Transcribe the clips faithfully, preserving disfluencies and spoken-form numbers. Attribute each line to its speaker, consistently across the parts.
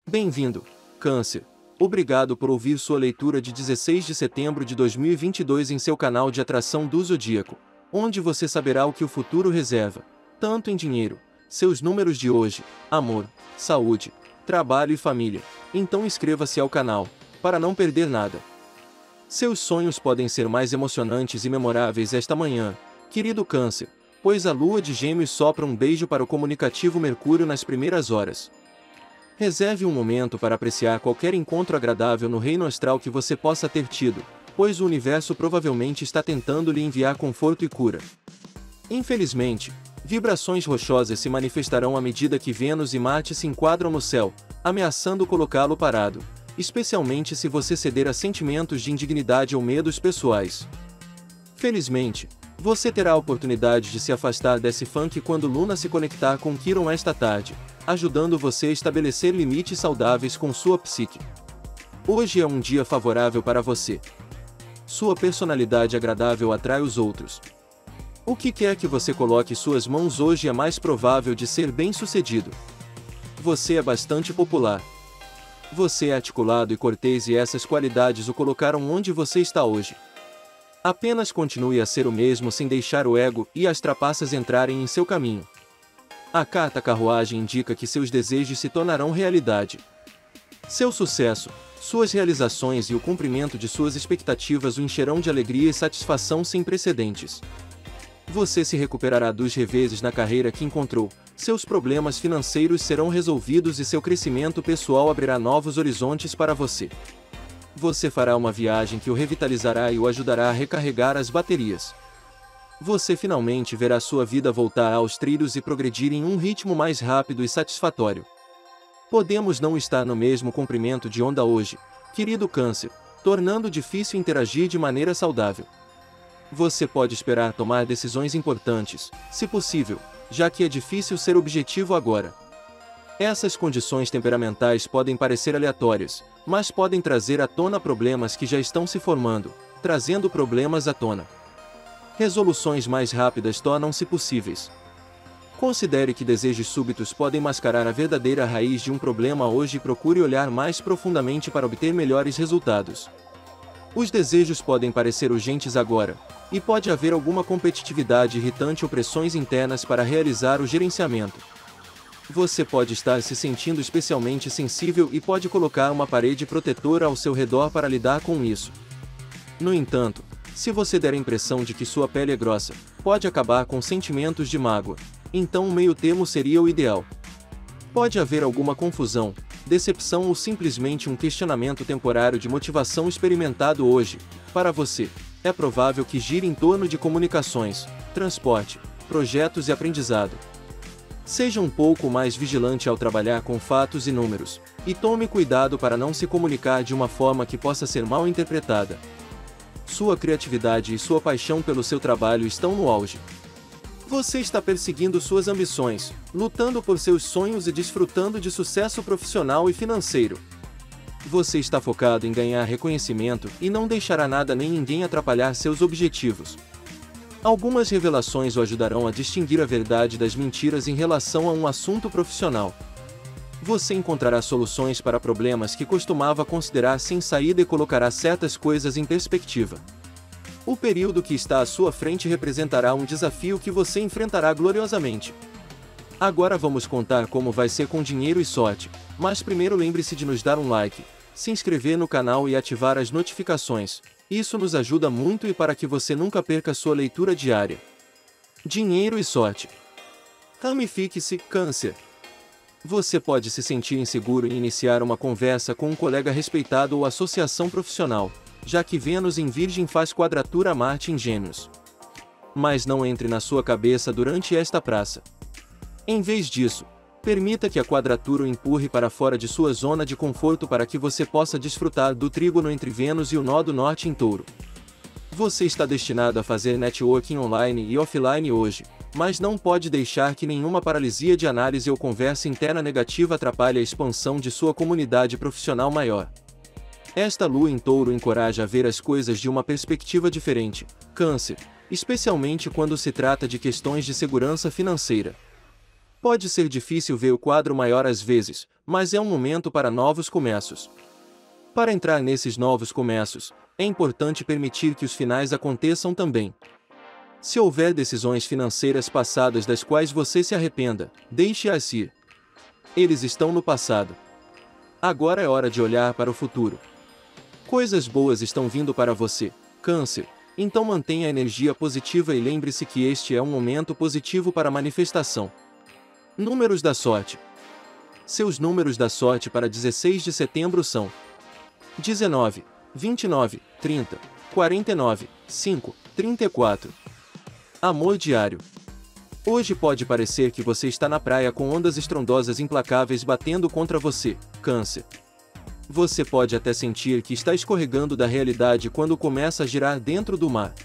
Speaker 1: Bem-vindo, Câncer. Obrigado por ouvir sua leitura de dezesseis de setembro de dois mil e vinte e dois em seu canal de atração do Zodíaco, onde você saberá o que o futuro reserva, tanto em dinheiro, seus números de hoje, amor, saúde, trabalho e família. Então inscreva-se ao canal, para não perder nada. Seus sonhos podem ser mais emocionantes e memoráveis esta manhã, querido Câncer, pois a lua de Gêmeos sopra um beijo para o comunicativo Mercúrio nas primeiras horas. Reserve um momento para apreciar qualquer encontro agradável no reino astral que você possa ter tido, pois o universo provavelmente está tentando lhe enviar conforto e cura. Infelizmente, vibrações rochosas se manifestarão à medida que Vênus e Marte se enquadram no céu, ameaçando colocá-lo parado, especialmente se você ceder a sentimentos de indignidade ou medos pessoais. Felizmente, você terá a oportunidade de se afastar desse funk quando Luna se conectar com Quirón esta tarde, ajudando você a estabelecer limites saudáveis com sua psique. Hoje é um dia favorável para você. Sua personalidade agradável atrai os outros. O que quer que você coloque suas mãos hoje é mais provável de ser bem-sucedido. Você é bastante popular. Você é articulado e cortês e essas qualidades o colocaram onde você está hoje. Apenas continue a ser o mesmo sem deixar o ego e as trapaças entrarem em seu caminho. A carta carruagem indica que seus desejos se tornarão realidade. Seu sucesso, suas realizações e o cumprimento de suas expectativas o encherão de alegria e satisfação sem precedentes. Você se recuperará dos reveses na carreira que encontrou, seus problemas financeiros serão resolvidos e seu crescimento pessoal abrirá novos horizontes para você. Você fará uma viagem que o revitalizará e o ajudará a recarregar as baterias. Você finalmente verá sua vida voltar aos trilhos e progredir em um ritmo mais rápido e satisfatório. Podemos não estar no mesmo comprimento de onda hoje, querido Câncer, tornando difícil interagir de maneira saudável. Você pode esperar tomar decisões importantes, se possível, já que é difícil ser objetivo agora. Essas condições temperamentais podem parecer aleatórias, mas podem trazer à tona problemas que já estão se formando, trazendo problemas à tona. Resoluções mais rápidas tornam-se possíveis. Considere que desejos súbitos podem mascarar a verdadeira raiz de um problema hoje e procure olhar mais profundamente para obter melhores resultados. Os desejos podem parecer urgentes agora, e pode haver alguma competitividade irritante ou pressões internas para realizar o gerenciamento. Você pode estar se sentindo especialmente sensível e pode colocar uma parede protetora ao seu redor para lidar com isso. No entanto, se você der a impressão de que sua pele é grossa, pode acabar com sentimentos de mágoa, então um meio-termo seria o ideal. Pode haver alguma confusão, decepção ou simplesmente um questionamento temporário de motivação experimentado hoje, para você. É provável que gire em torno de comunicações, transporte, projetos e aprendizado. Seja um pouco mais vigilante ao trabalhar com fatos e números, e tome cuidado para não se comunicar de uma forma que possa ser mal interpretada. Sua criatividade e sua paixão pelo seu trabalho estão no auge. Você está perseguindo suas ambições, lutando por seus sonhos e desfrutando de sucesso profissional e financeiro. Você está focado em ganhar reconhecimento e não deixará nada nem ninguém atrapalhar seus objetivos. Algumas revelações o ajudarão a distinguir a verdade das mentiras em relação a um assunto profissional. Você encontrará soluções para problemas que costumava considerar sem saída e colocará certas coisas em perspectiva. O período que está à sua frente representará um desafio que você enfrentará gloriosamente. Agora vamos contar como vai ser com dinheiro e sorte, mas primeiro lembre-se de nos dar um like, se inscrever no canal e ativar as notificações. Isso nos ajuda muito e para que você nunca perca sua leitura diária. Dinheiro e sorte. Ramifique-se, Câncer. Você pode se sentir inseguro em iniciar uma conversa com um colega respeitado ou associação profissional, já que Vênus em Virgem faz quadratura a Marte em Gêmeos. Mas não entre na sua cabeça durante esta praça. Em vez disso, permita que a quadratura o empurre para fora de sua zona de conforto para que você possa desfrutar do trígono entre Vênus e o nó do norte em Touro. Você está destinado a fazer networking online e offline hoje, mas não pode deixar que nenhuma paralisia de análise ou conversa interna negativa atrapalhe a expansão de sua comunidade profissional maior. Esta lua em Touro encoraja a ver as coisas de uma perspectiva diferente, Câncer, especialmente quando se trata de questões de segurança financeira. Pode ser difícil ver o quadro maior às vezes, mas é um momento para novos começos. Para entrar nesses novos começos, é importante permitir que os finais aconteçam também. Se houver decisões financeiras passadas das quais você se arrependa, deixe-as ir. Eles estão no passado. Agora é hora de olhar para o futuro. Coisas boas estão vindo para você, Câncer, então mantenha a energia positiva e lembre-se que este é um momento positivo para manifestação. Números da sorte. Seus números da sorte para dezesseis de setembro são dezenove, vinte e nove, trinta, quarenta e nove, cinco, trinta e quatro. Amor diário. Hoje pode parecer que você está na praia com ondas estrondosas implacáveis batendo contra você, Câncer. Você pode até sentir que está escorregando da realidade quando começa a girar dentro do mar.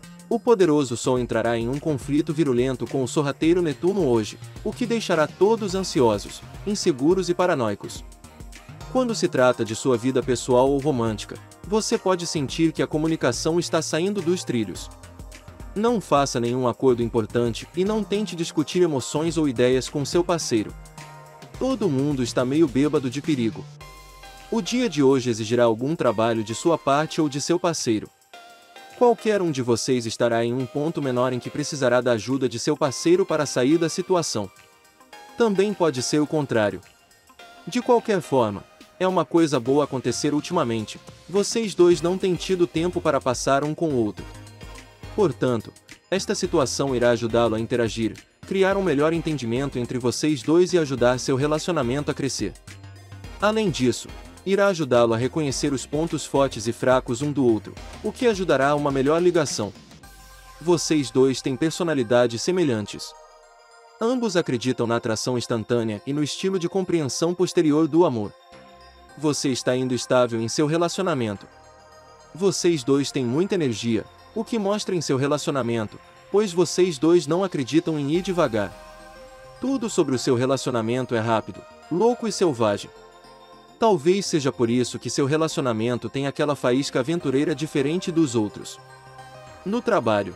Speaker 1: O poderoso Sol entrará em um conflito virulento com o sorrateiro Netuno hoje, o que deixará todos ansiosos, inseguros e paranoicos. Quando se trata de sua vida pessoal ou romântica, você pode sentir que a comunicação está saindo dos trilhos. Não faça nenhum acordo importante e não tente discutir emoções ou ideias com seu parceiro. Todo mundo está meio bêbado de perigo. O dia de hoje exigirá algum trabalho de sua parte ou de seu parceiro. Qualquer um de vocês estará em um ponto menor em que precisará da ajuda de seu parceiro para sair da situação. Também pode ser o contrário. De qualquer forma, é uma coisa boa acontecer ultimamente, vocês dois não têm tido tempo para passar um com o outro. Portanto, esta situação irá ajudá-lo a interagir, criar um melhor entendimento entre vocês dois e ajudar seu relacionamento a crescer. Além disso, irá ajudá-lo a reconhecer os pontos fortes e fracos um do outro, o que ajudará a uma melhor ligação. Vocês dois têm personalidades semelhantes. Ambos acreditam na atração instantânea e no estilo de compreensão posterior do amor. Você está indo estável em seu relacionamento. Vocês dois têm muita energia, o que mostra em seu relacionamento, pois vocês dois não acreditam em ir devagar. Tudo sobre o seu relacionamento é rápido, louco e selvagem. Talvez seja por isso que seu relacionamento tem aquela faísca aventureira diferente dos outros. No trabalho.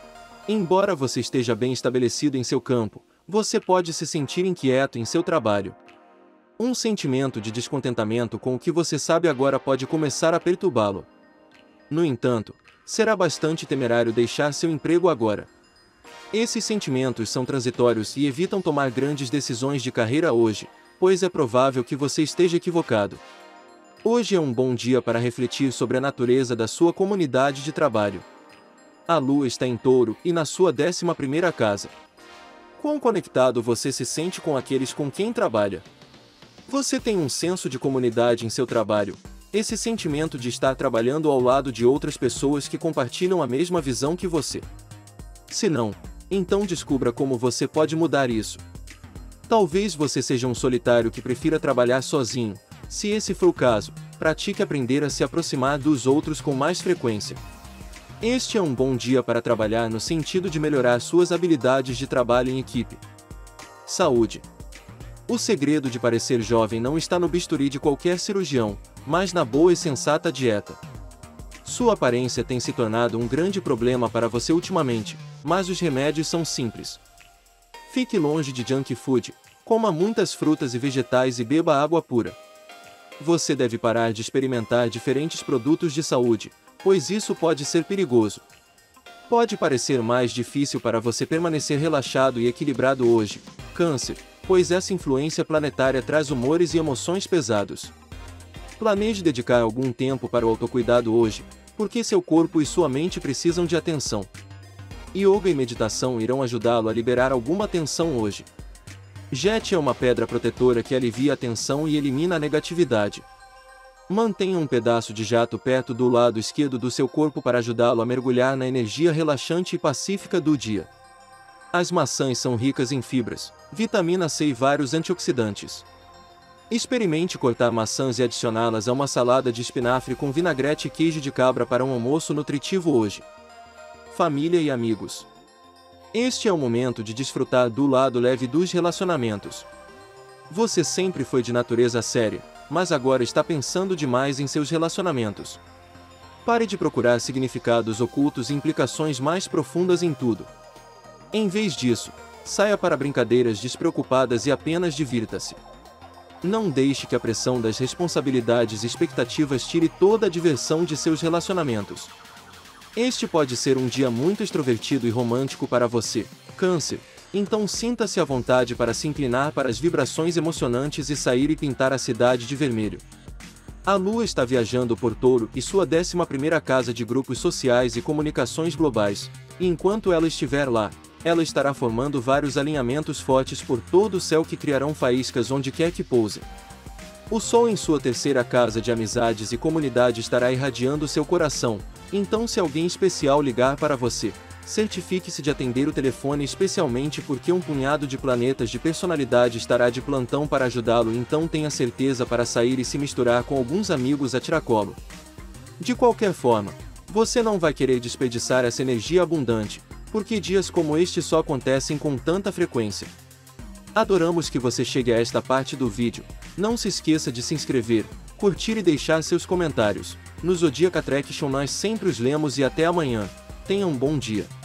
Speaker 1: Embora você esteja bem estabelecido em seu campo, você pode se sentir inquieto em seu trabalho. Um sentimento de descontentamento com o que você sabe agora pode começar a perturbá-lo. No entanto, será bastante temerário deixar seu emprego agora. Esses sentimentos são transitórios e evitam tomar grandes decisões de carreira hoje, pois é provável que você esteja equivocado. Hoje é um bom dia para refletir sobre a natureza da sua comunidade de trabalho. A Lua está em Touro e na sua décima primeira casa. Quão conectado você se sente com aqueles com quem trabalha? Você tem um senso de comunidade em seu trabalho, esse sentimento de estar trabalhando ao lado de outras pessoas que compartilham a mesma visão que você. Se não, então descubra como você pode mudar isso. Talvez você seja um solitário que prefira trabalhar sozinho. Se esse for o caso, pratique aprender a se aproximar dos outros com mais frequência. Este é um bom dia para trabalhar no sentido de melhorar suas habilidades de trabalho em equipe. Saúde. O segredo de parecer jovem não está no bisturi de qualquer cirurgião, mas na boa e sensata dieta. Sua aparência tem se tornado um grande problema para você ultimamente, mas os remédios são simples. Fique longe de junk food, coma muitas frutas e vegetais e beba água pura. Você deve parar de experimentar diferentes produtos de saúde, pois isso pode ser perigoso. Pode parecer mais difícil para você permanecer relaxado e equilibrado hoje, Câncer, pois essa influência planetária traz humores e emoções pesados. Planeje dedicar algum tempo para o autocuidado hoje, porque seu corpo e sua mente precisam de atenção. Yoga e meditação irão ajudá-lo a liberar alguma tensão hoje. Jet é uma pedra protetora que alivia a tensão e elimina a negatividade. Mantenha um pedaço de jato perto do lado esquerdo do seu corpo para ajudá-lo a mergulhar na energia relaxante e pacífica do dia. As maçãs são ricas em fibras, vitamina C e vários antioxidantes. Experimente cortar maçãs e adicioná-las a uma salada de espinafre com vinagrete e queijo de cabra para um almoço nutritivo hoje. Família e amigos. Este é o momento de desfrutar do lado leve dos relacionamentos. Você sempre foi de natureza séria, mas agora está pensando demais em seus relacionamentos. Pare de procurar significados ocultos e implicações mais profundas em tudo. Em vez disso, Saia para brincadeiras despreocupadas e apenas divirta-se. Não deixe que a pressão das responsabilidades e expectativas tire toda a diversão de seus relacionamentos. Este pode ser um dia muito extrovertido e romântico para você, Câncer, então sinta-se à vontade para se inclinar para as vibrações emocionantes e sair e pintar a cidade de vermelho. A Lua está viajando por Touro e sua décima primeira casa de grupos sociais e comunicações globais, e enquanto ela estiver lá, ela estará formando vários alinhamentos fortes por todo o céu que criarão faíscas onde quer que pouse. O Sol em sua terceira casa de amizades e comunidade estará irradiando seu coração, então se alguém especial ligar para você, certifique-se de atender o telefone especialmente porque um punhado de planetas de personalidade estará de plantão para ajudá-lo, então tenha certeza para sair e se misturar com alguns amigos a tiracolo. De qualquer forma, você não vai querer desperdiçar essa energia abundante, porque dias como este só acontecem com tanta frequência. Adoramos que você chegue a esta parte do vídeo. Não se esqueça de se inscrever, curtir e deixar seus comentários. No Zodiac Attraction nós sempre os lemos e até amanhã. Tenha um bom dia.